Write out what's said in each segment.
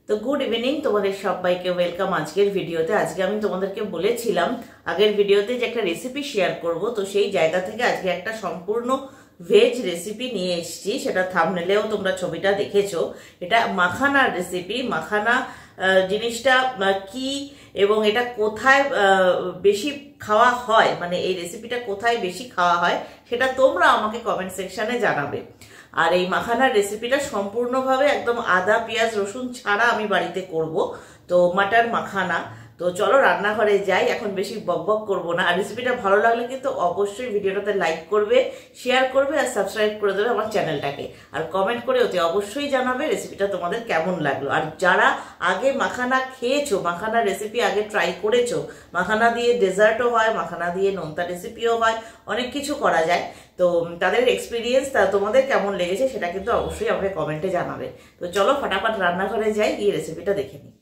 তো good evening তোমাদের সবাইকে ওয়েলকাম আজকের ভিডিওতে। আজকে আমি তোমাদেরকে বলেছিলাম আগের ভিডিওতে যে একটা রেসিপি শেয়ার করব, তো সেই জায়গা থেকে আজকে একটা সম্পূর্ণ ভেজ রেসিপি নিয়ে এসেছি। সেটা থাম্বনেলেও তোমরা ছবিটা দেখেছো। এটা মাখানার রেসিপি। মাখানা জিনিসটা কি এবং এটা কোথায় বেশি খাওয়া হয়, মানে এই রেসিপিটা কোথায় বেশি খাওয়া হয় সেটা তোমরা আমাকে কমেন্ট সেকশনে জানাবে। আর এই মাখানার রেসিপিটা সম্পূর্ণভাবে একদম আদা পেঁয়াজ রসুন ছাড়া আমি বাড়িতে করব। তো মাটার মাখানা। তো চলো রান্নাঘরে যাই, এখন বেশি বকবক করব না। আর রেসিপিটা ভালো লাগলে কিন্তু অবশ্যই ভিডিওটাতে লাইক করবে, শেয়ার করবে আর সাবস্ক্রাইব করে দেবে আমার চ্যানেলটাকে। আর কমেন্ট করে অতি অবশ্যই জানাবে রেসিপিটা তোমাদের কেমন লাগলো। আর যারা আগে মাখানা খেয়েছো, মাখানার রেসিপি আগে ট্রাই করেছো, মাখানা দিয়ে ডেজার্টও হয়, মাখানা দিয়ে নোনতা রেসিপিও হয়, অনেক কিছু করা যায়, তো তাদের এক্সপিরিয়েন্স তোমাদের কেমন লেগেছে সেটা কিন্তু অবশ্যই আমাকে কমেন্টে জানাবে। তো চলো ফটাফট রান্নাঘরে যাই, গিয়ে রেসিপিটা দেখে নিই।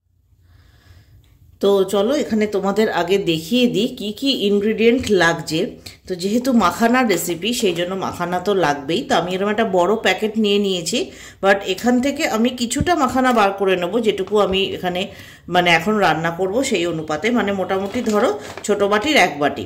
তো চলো এখানে তোমাদের আগে দেখিয়ে দিই কি কি ইনগ্রিডিয়েন্ট লাগছে। তো যেহেতু মাখানার রেসিপি সেই জন্য মাখানা তো লাগবেই। তো আমি এরকম একটা বড় প্যাকেট নিয়ে নিয়েছি, বাট এখান থেকে আমি কিছুটা মাখানা বার করে নেবো, যেটুকু আমি এখানে মানে এখন রান্না করব সেই অনুপাতে। মানে মোটামুটি ধরো ছোটো বাটির 1 বাটি।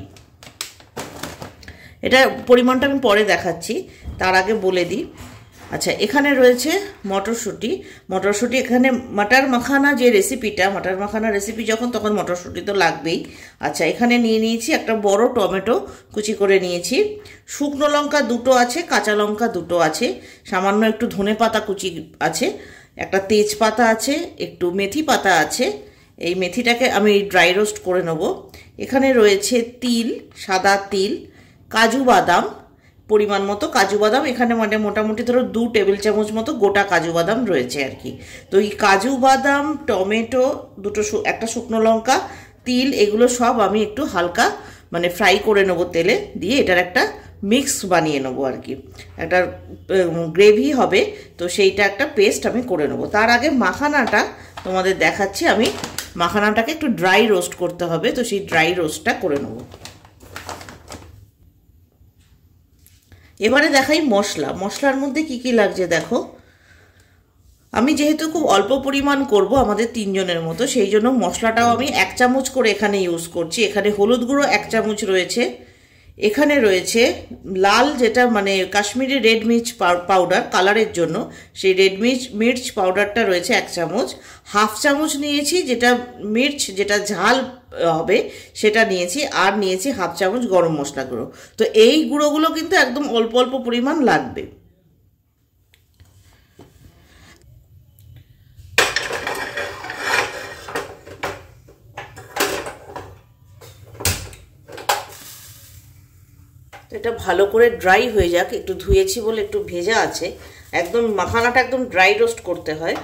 এটা পরিমাণটা আমি পরে দেখাচ্ছি, তার আগে বলে দিই। আচ্ছা, এখানে রয়েছে মটরশুঁটি। মটরশুঁটি এখানে মাটার মাখানা যে রেসিপিটা, মাটার মাখানা রেসিপি যখন তখন মটরশুঁটি তো লাগবেই। আচ্ছা, এখানে নিয়ে নিয়েছি একটা বড় টমেটো কুচি করে নিয়েছি, শুকনো লঙ্কা 2টো আছে, কাঁচা লঙ্কা 2টো আছে, সামান্য একটু ধনে পাতা কুচি আছে, একটা তেজপাতা আছে, একটু মেথি পাতা আছে। এই মেথিটাকে আমি ড্রাই রোস্ট করে নেব। এখানে রয়েছে তিল, সাদা তিল, কাজু বাদাম, পরিমাণ মতো কাজু বাদাম। এখানে মানে মোটামুটি ধরো 2 টেবিল চামচ মতো গোটা কাজু বাদাম রয়েছে আর কি। তো এই কাজু বাদাম, টমেটো, একটা শুকনো লঙ্কা, তিল, এগুলো সব আমি একটু হালকা মানে ফ্রাই করে নেবো তেলে দিয়ে। এটার একটা মিক্স বানিয়ে নেবো আর কি, একটা গ্রেভি হবে। তো সেইটা একটা পেস্ট আমি করে নেবো। তার আগে মাখানাটা তোমাদের দেখাচ্ছি। আমি মাখানাটাকে একটু ড্রাই রোস্ট করতে হবে, তো সেই ড্রাই রোস্টটা করে নেবো। এবারে দেখাই মশলা। মশলার মধ্যে কি কি লাগছে দেখো। আমি যেহেতু খুব অল্প পরিমাণ করব, আমাদের 3 জনের মতো, সেই জন্য মশলাটাও আমি 1 চামচ করে এখানে ইউজ করছি। এখানে হলুদ গুঁড়ো 1 চামচ রয়েছে, এখানে রয়েছে লাল যেটা মানে কাশ্মীরি রেড মির্চ পাউডার কালারের জন্য, সেই রেড মির্চ পাউডারটা রয়েছে 1 চামচ। 1/2 চামচ নিয়েছি যেটা মির্চ, যেটা ঝাল হবে সেটা নিয়েছি, আর নিয়েছি 1/2 চামচ গরম মশলা গুঁড়ো। তো এই গুঁড়োগুলো কিন্তু একদম অল্প অল্প পরিমাণ লাগবে। এটা ভালো করে ড্রাই হয়ে যাক। একটু ধুয়েছি বলে একটু ভেজা আছে। একদম মাখানাটা একদম ড্রাই রোস্ট করতে হয়।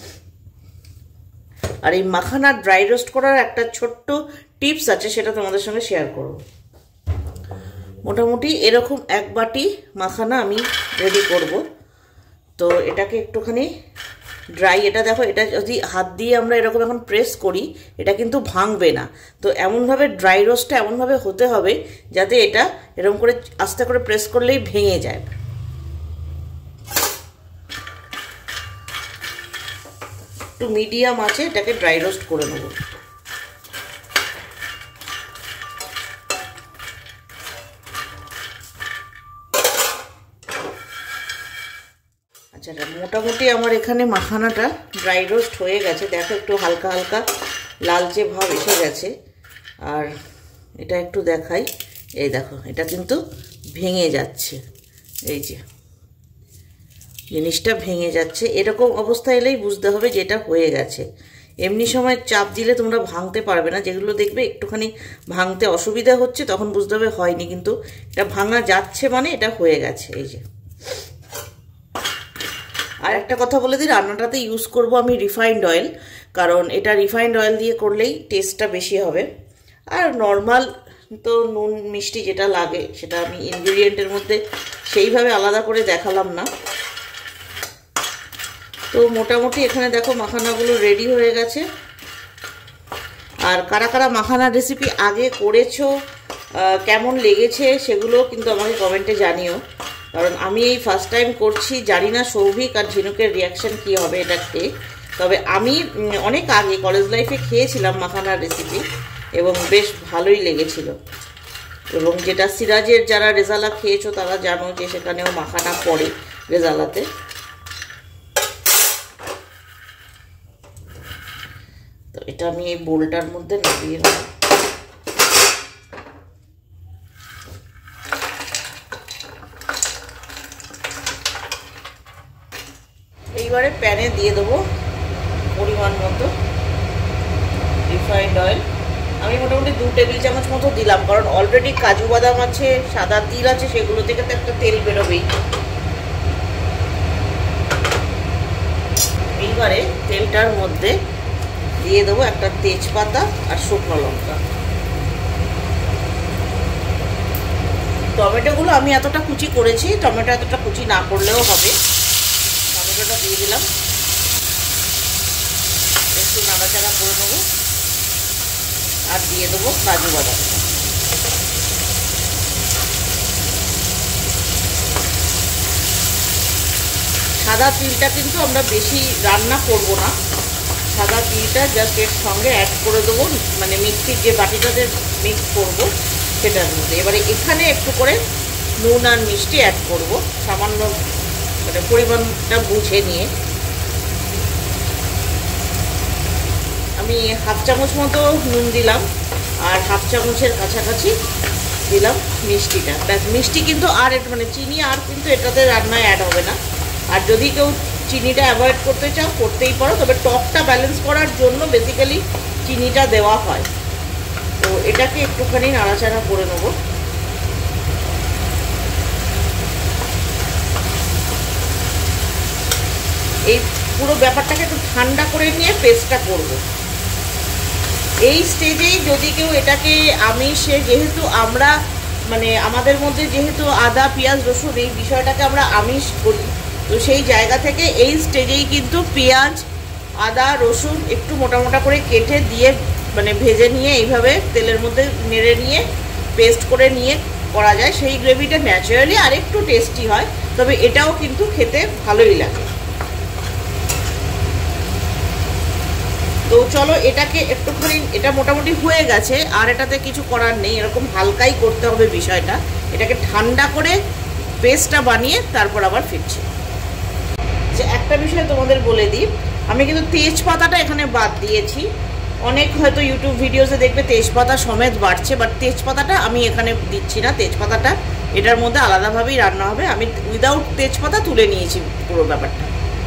আর এই মাখানা ড্রাই রোস্ট করার একটা ছোট্ট টিপস আছে, সেটা তোমাদের সঙ্গে শেয়ার করব। মোটামুটি এরকম 1 বাটি মাখানা আমি রেডি করব। তো এটাকে একটুখানি ড্রাই, এটা দেখো, এটা যদি হাত দিয়ে আমরা এরকম এখন প্রেস করি এটা কিন্তু ভাঙবে না। তো এমনভাবে ড্রাই রোস্টটা এমনভাবে হতে হবে যাতে এটা এরকম করে আস্তে করে প্রেস করলেই ভেঙে যায়। একটু মিডিয়াম আছে এটাকে ড্রাই রোস্ট করে নেব। আচ্ছা, মোটামুটি আমার এখানে মাখানাটা ড্রাই রোস্ট হয়ে গেছে। দেখো একটু হালকা হালকা লালচে ভাব এসে গেছে। আর এটা একটু দেখাই, এই দেখো এটা কিন্তু ভেঙে যাচ্ছে, এই যে জিনিসটা ভেঙে যাচ্ছে। এরকম অবস্থা এলেই বুঝতে হবে যে এটা হয়ে গেছে। এমনি সময় চাপ দিলে তোমরা ভাঙতে পারবে না। যেগুলো দেখবে একটুখানি ভাঙতে অসুবিধা হচ্ছে তখন বুঝতে হবে হয়নি, কিন্তু এটা ভাঙা যাচ্ছে মানে এটা হয়ে গেছে। এই যে, আর একটা কথা বলে দিই, রান্নাটাতে ইউজ করব আমি রিফাইন্ড অয়েল, কারণ এটা রিফাইন্ড অয়েল দিয়ে করলেই টেস্টটা বেশি হবে। আর নর্মাল তো নুন মিষ্টি যেটা লাগে সেটা আমি ইনগ্রিডিয়েন্টের মধ্যে সেইভাবে আলাদা করে দেখালাম না। তো মোটামুটি এখানে দেখো মাখানাগুলো রেডি হয়ে গেছে। আর কারা কারা মাখানার রেসিপি আগে করেছো, কেমন লেগেছে সেগুলো কিন্তু আমাকে কমেন্টে জানিও। কারণ আমি এই ফার্স্ট টাইম করছি, জানি না সৌভিক আর ঝিনুকের রিয়াকশন কি হবে এটা খেয়ে। তবে আমি অনেক আগে কলেজ লাইফে খেয়েছিলাম মাখানার রেসিপি এবং বেশ ভালোই লেগেছিল। এবং যেটা সিরাজের যারা রেজালা খেয়েছো তারা জানো যে সেখানেও মাখানা পড়ে রেজালাতে। তো এটা আমি এই বোলটার মধ্যে নামিয়ে নেব। এইবারে প্যানে দিয়ে দেবো পরিমাণ মতো রিফাইন্ড অয়েল। আমি মোটামুটি 2 টেবিল চামচ মতো দিলাম, কারণ অলরেডি কাজু বাদাম আছে, সাদা তিল আছে, সেগুলো থেকে তো একটা তেল বেরোবেই। এইবারে তেলটার মধ্যে দিয়ে দেবো একটা তেজপাতা আর শুকনো লঙ্কা। টমেটোগুলো আমি এতটা কুচি করেছি, টমেটো এতটা কুচি না করলেও হবে। টমেটোটা দিয়ে দিলাম, একটু নাড়াচাড়া করে নেবো আর দিয়ে দেবো কাজু বাদাম। সাদা তিলটা কিন্তু আমরা বেশি রান্না করব না, সাদা তিলটা জাস্ট এর সঙ্গে অ্যাড করে দেবো, মানে মিক্সির যে বাটিটাতে মিক্স করব সেটার মধ্যে। এবারে এখানে একটু করে নুন আর মিষ্টি অ্যাড করব, সামান্য মানে পরিমাণটা বুঝে নিয়ে। আমি 1/2 চামচ মতো নুন দিলাম আর 1/2 চামচের কাছাকাছি দিলাম মিষ্টিটা। ব্যাস, মিষ্টি কিন্তু আর মানে চিনি আর কিন্তু এটাতে রান্নায় অ্যাড হবে না। আর যদি কেউ চিনিটা অ্যাভয়েড করতে চাও করতেই পারো, তবে টকটা ব্যালেন্স করার জন্য বেসিক্যালি চিনিটা দেওয়া হয়। তো এটাকে একটুখানি নাড়াচাড়া করে নেব। এই পুরো ব্যাপারটাকে একটু ঠান্ডা করে নিয়ে পেস্টটা করব। এই স্টেজেই যদি কেউ এটাকে আমিষে, যেহেতু আমরা মানে আমাদের মধ্যে যেহেতু আদা পেঁয়াজ রসুন এই বিষয়টাকে আমরা আমিষ করি, তো সেই জায়গা থেকে এই স্টেজেই কিন্তু পেঁয়াজ আদা রসুন একটু মোটা মোটা করে কেটে দিয়ে মানে ভেজে নিয়ে এইভাবে তেলের মধ্যে নেড়ে নিয়ে পেস্ট করে নিয়ে করা যায়। সেই গ্রেভিটা ন্যাচারালি আর একটু টেস্টি হয়, তবে এটাও কিন্তু খেতে ভালোই লাগে। তো চলো এটাকে একটুখানি, এটা মোটামুটি হয়ে গেছে, আর এটাতে কিছু করার নেই, এরকম হালকাই করতে হবে বিষয়টা। এটাকে ঠান্ডা করে পেস্টটা বানিয়ে তারপর আবার ফিরছি। যে একটা বিষয় তোমাদের বলে দিই, আমি কিন্তু তেজপাতাটা এখানে বাদ দিয়েছি। অনেক হয়তো ইউটিউব ভিডিওসে দেখবে তেজপাতা সমেত বাড়ছে, বাট তেজপাতাটা আমি এখানে দিচ্ছি না। তেজপাতাটা এটার মধ্যে আলাদাভাবেই রান্না হবে। আমি উইদাউট তেজপাতা তুলে নিয়েছি পুরো ব্যাপারটা।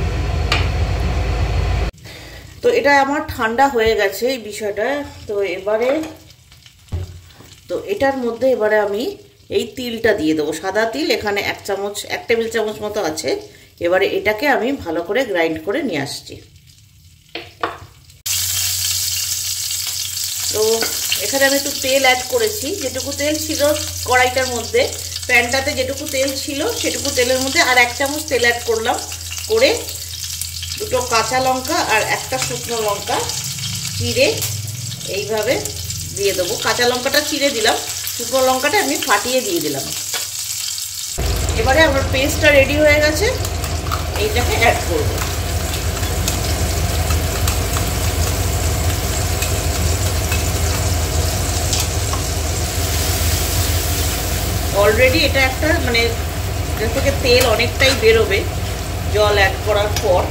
তো এটা আমার ঠান্ডা হয়ে গেছে এই বিষয়টা। তো এবারে তো এটার মধ্যে এবারে আমি এই তিলটা দিয়ে দেবো। সাদা তিল এখানে 1 টেবিল চামচ মতো আছে। এবারে এটাকে আমি ভালো করে গ্রাইন্ড করে নিয়ে আসছি। তো এখানে আমি একটু তেল অ্যাড করেছি, যেটুকু তেল ছিল কড়াইটার মধ্যে, প্যানটাতে যেটুকু তেল ছিল সেটুকু তেলের মধ্যে আর 1 চামচ তেল অ্যাড করলাম। করে 2টো কাঁচা লঙ্কা আর একটা শুকনো লঙ্কা চিড়ে এইভাবে দিয়ে দেবো। কাঁচা লঙ্কাটা চিড়ে দিলাম, শুকনো লঙ্কাটা আমি ফাটিয়ে দিয়ে দিলাম। এবারে আমার পেস্টটা রেডি হয়ে গেছে, এইটাকে অ্যাড করব। অলরেডি এটা একটা মানে এটা থেকে তেল অনেকটাই বেরোবে জল অ্যাড করার পর।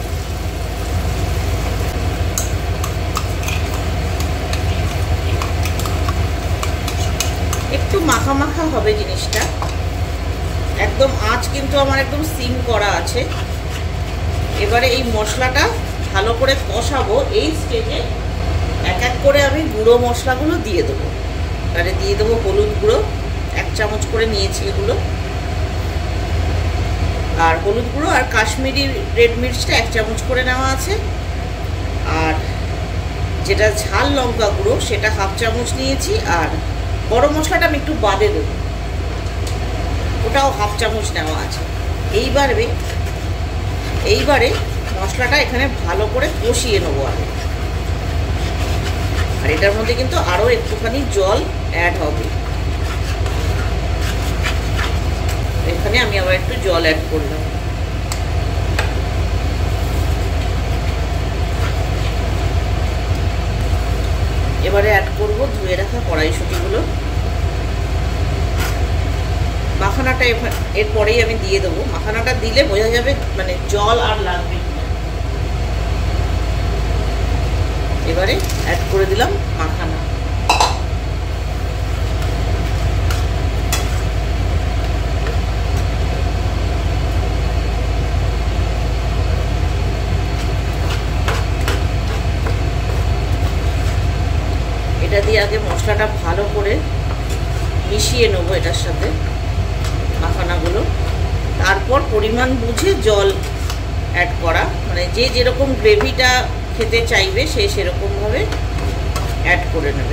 একটু মাখা মাখা হবে জিনিসটা, একদম আঁচ কিন্তু আমার একদম সিম করা আছে। এবারে এই মশলাটা ভালো করে কষাবো। এই স্টেজে এক এক করে আমি গুঁড়ো মশলাগুলো দিয়ে দেবো। এবারে দিয়ে দেবো হলুদ গুঁড়ো 1 চামচ করে নিয়েছি এগুলো, আর হলুদ গুঁড়ো আর কাশ্মীরি রেড মির্চটা 1 চামচ করে নেওয়া আছে। আর যেটা ঝাল লঙ্কা গুঁড়ো সেটা 1/2 চামচ নিয়েছি। আর গরম মশলাটা আমি একটু বাদে দেবো, ওটাও 1/2 চামচ নেওয়া আছে। এইবারে মশলাটা এখানে ভালো করে কষিয়ে নেবো আগে। আর এটার মধ্যে কিন্তু আরও একটুখানি জল অ্যাড হবে। এখানে আমি আবার একটু জল অ্যাড করলাম। অ্যাড করব ধুয়ে রাখা কড়াইশুঁটিগুলো। মাখানাটা এরপরেই আমি দিয়ে দেবো। মাখানাটা দিলে বোঝা যাবে মানে জল আর লাগবে। এবারে অ্যাড করে দিলাম মাখানা। এটা দিয়ে আগে মশলাটা ভালো করে মিশিয়ে নেবো এটার সাথে মাখানাগুলো। তারপর পরিমাণ বুঝে জল অ্যাড করা, মানে যে যেরকম গ্রেভিটা খেতে চাইবে সে সেরকমভাবে অ্যাড করে নেবে।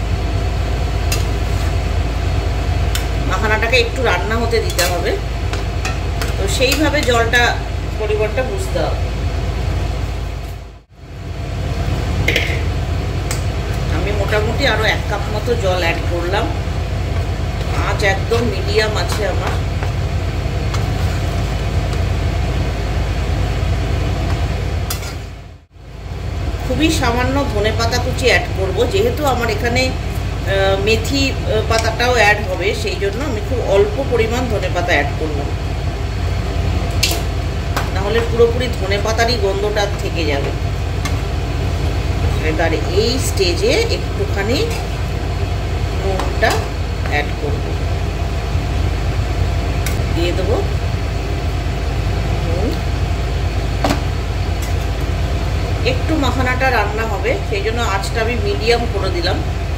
মাখানাটাকে একটু রান্না হতে দিতে হবে, তো সেইভাবে জলটা পরিমাণটা বুঝতে হবে। আমি মোটামুটি আরও 1 কাপ মতো জল অ্যাড করলাম। আঁচ একদম মিডিয়াম আছে আমার। খুবই সামান্য ধনেপাতা কুচি অ্যাড করব, যেহেতু আমার এখানে মেথি পাতাটাও অ্যাড হবে, সেই জন্য আমি খুব অল্প পরিমাণ ধনেপাতা অ্যাড করব, নাহলে পুরোপুরি ধনেপাতারই গন্ধটা থেকে যাবে। এবারে এই স্টেজে একটুখানি নুনটা অ্যাড করব, দিয়ে দেবো নুন। একটু মাখানাটা রান্না হবে, সেই জন্য আঁচটা আমি মিডিয়াম করে দিলাম।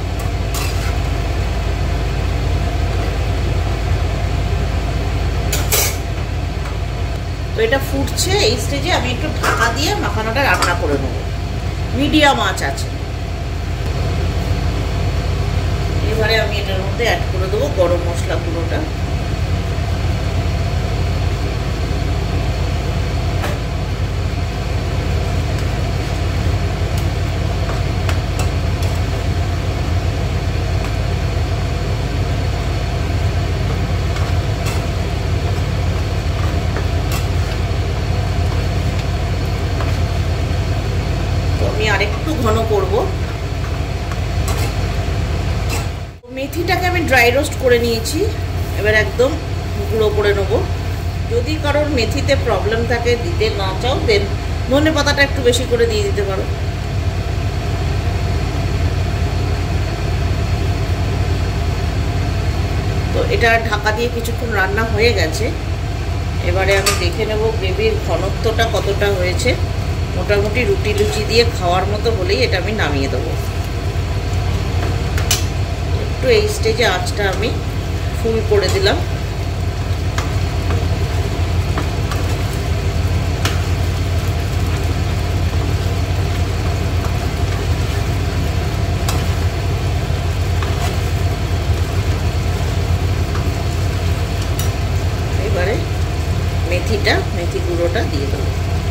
তো এটা ফুটছে, এই স্টেজে আমি একটু ঢাকা দিয়ে মাখানাটা রান্না করে নেব। মিডিয়াম আঁচ আছে। এবারে আমি এটার মধ্যে অ্যাড করে দেবো গরম মশলা গুঁড়োটা। আরেকটু ঘন করব। মেথিটাকে আমি ড্রাই রোস্ট করে নিয়েছি, এবার একদম গুঁড়ো করে নেব। যদি কারোর মেথিতে প্রবলেম থাকে, দিতে না চাও, দেন ধনে পাতাটা একটু বেশি করে দিয়ে দিতে পারো। তো এটা ঢাকা দিয়ে কিছুক্ষণ রান্না হয়ে গেছে। এবারে আমি দেখে নেব গ্রেভির ঘনত্বটা কতটা হয়েছে। মোটামুটি রুটি লুচি দিয়ে খাওয়ার মতো হলেই এটা আমি নামিয়ে দেবো। একটু এই স্টেজে আঁচটা আমি ফুল করে দিলাম। এবারে মেথি গুঁড়োটা দিয়ে দেবো।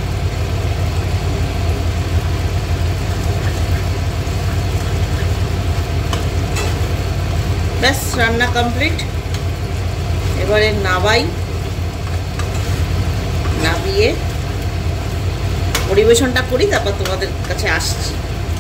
ব্যাস, রান্না কমপ্লিট। এবারে নামিয়ে পরিবেশনটা করি, তারপর তোমাদের কাছে আসছি।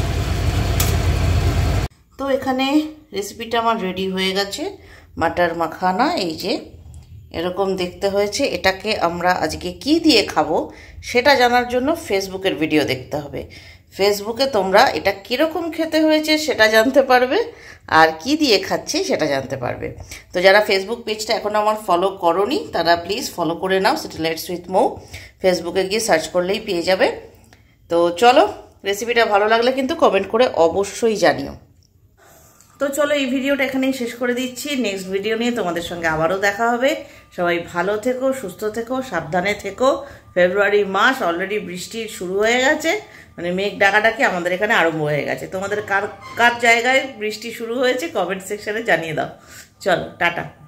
তো এখানে রেসিপিটা আমার রেডি হয়ে গেছে। মাটার মাখানা এই যে এরকম দেখতে হয়েছে। এটাকে আমরা আজকে কি দিয়ে খাবো সেটা জানার জন্য ফেসবুকের ভিডিও দেখতে হবে। ফেসবুকে তোমরা এটা কীরকম খেতে হয়েছে সেটা জানতে পারবে, আর কি দিয়ে খাচ্ছি সেটা জানতে পারবে। তো যারা ফেসবুক পেজটা এখন আমার ফলো করোনি তারা প্লিজ ফলো করে নাও, স্যাটেলাইটস উইথ মৌ। ফেসবুকে গিয়ে সার্চ করলেই পেয়ে যাবে। তো চলো, রেসিপিটা ভালো লাগলে কিন্তু কমেন্ট করে অবশ্যই জানিও। তো চলো, এই ভিডিওটা এখানেই শেষ করে দিচ্ছি। নেক্সট ভিডিও নিয়ে তোমাদের সঙ্গে আবারও দেখা হবে। সবাই ভালো থেকো, সুস্থ থেকো, সাবধানে থেকো। ফেব্রুয়ারি মাস, অলরেডি বৃষ্টি শুরু হয়ে গেছে, মানে মেঘ ডাকাডাকি আমাদের এখানে আরম্ভ হয়ে গেছে। তোমাদের কার কার জায়গায় বৃষ্টি শুরু হয়েছে কমেন্ট সেকশনে জানিয়ে দাও। চলো, টাটা।